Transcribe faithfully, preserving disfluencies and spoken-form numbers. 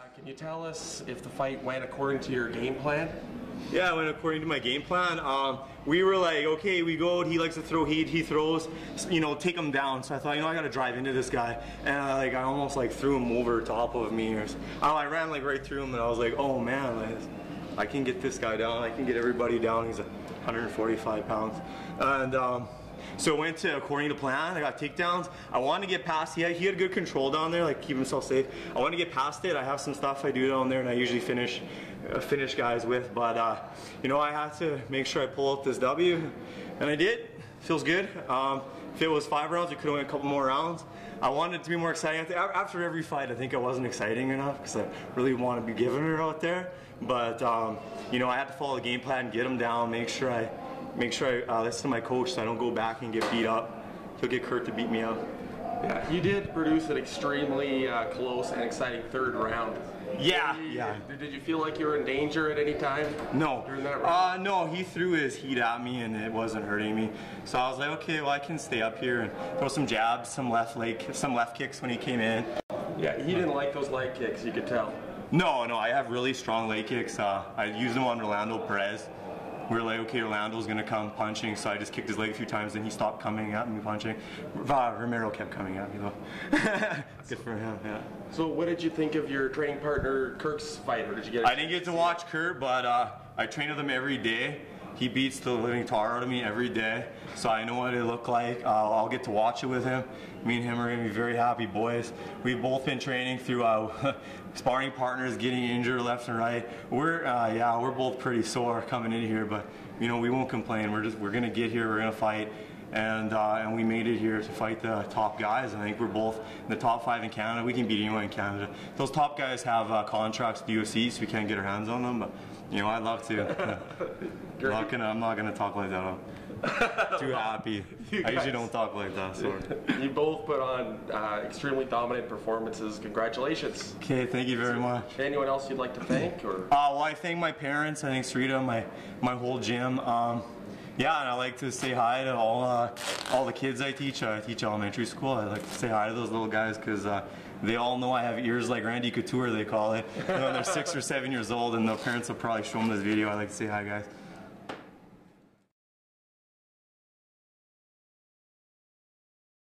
Uh, can you tell us if the fight went according to your game plan? Yeah, it went according to my game plan. Um, we were like, okay, we go out, he likes to throw heat, he throws, you know, take him down. So I thought, you know, I gotta drive into this guy. And I, like, I almost like threw him over top of me. Or, I ran like right through him and I was like, oh man, like, I can get this guy down, I can get everybody down. He's one hundred forty-five pounds. And um, so it went to according to plan. I got takedowns. I wanted to get past, he had, he had good control down there, like keep himself safe. I wanted to get past it. I have some stuff I do down there and I usually finish uh, finish guys with, but uh, you know, I had to make sure I pull out this W, and I did. Feels good. Um, if it was five rounds, we could have went a couple more rounds. I wanted it to be more exciting. After every fight, I think I wasn't exciting enough because I really want to be giving it out there. But um, you know, I had to follow the game plan, get him down, make sure I make sure I uh, listen to my coach so I don't go back and get beat up. He'll get Kurt to beat me up. Yeah, you did produce an extremely uh, close and exciting third round. Yeah, did you, yeah. Did you feel like you were in danger at any time? No. During that round? Uh, no, he threw his heat at me and it wasn't hurting me. So I was like, okay, well I can stay up here and throw some jabs, some left leg, some left kicks when he came in. Yeah, he didn't like those leg kicks, you could tell. No, no, I have really strong leg kicks. Uh, I used them on Rolando Perez. We were like, okay, Rolando's gonna come punching, so I just kicked his leg a few times, and he stopped coming at me punching. Uh, Romero kept coming at me though. Good for him, yeah. So what did you think of your training partner Kirk's fight, or did you get? I didn't get to watch Kurt, but uh, I train with him every day. He beats the living tar out of me every day, so I know what it looked like. Uh, I'll get to watch it with him. Me and him are gonna be very happy boys. We've both been training through uh, sparring partners getting injured left and right. We're uh, yeah, we're both pretty sore coming in here, but you know, we won't complain. We're just we're gonna get here. We're gonna fight, and uh, and we made it here to fight the top guys. I think we're both in the top five in Canada. We can beat anyone in Canada. Those top guys have uh, contracts with the U F C, so we can't get our hands on them. But you know, I'd love to. I'm not gonna, I'm not gonna talk like that. I'm too happy. I usually don't talk like that. So. You both put on uh, extremely dominant performances. Congratulations. Okay, thank you very much. Anyone else you'd like to thank? Or? Uh, well, I thank my parents. I thank Sarita, my my whole gym. Um, yeah, and I like to say hi to all uh, all the kids I teach. I teach elementary school. I like to say hi to those little guys because uh, they all know I have ears like Randy Couture, they call it. You know, they're six or seven years old, and their parents will probably show them this video. I like to say hi, guys.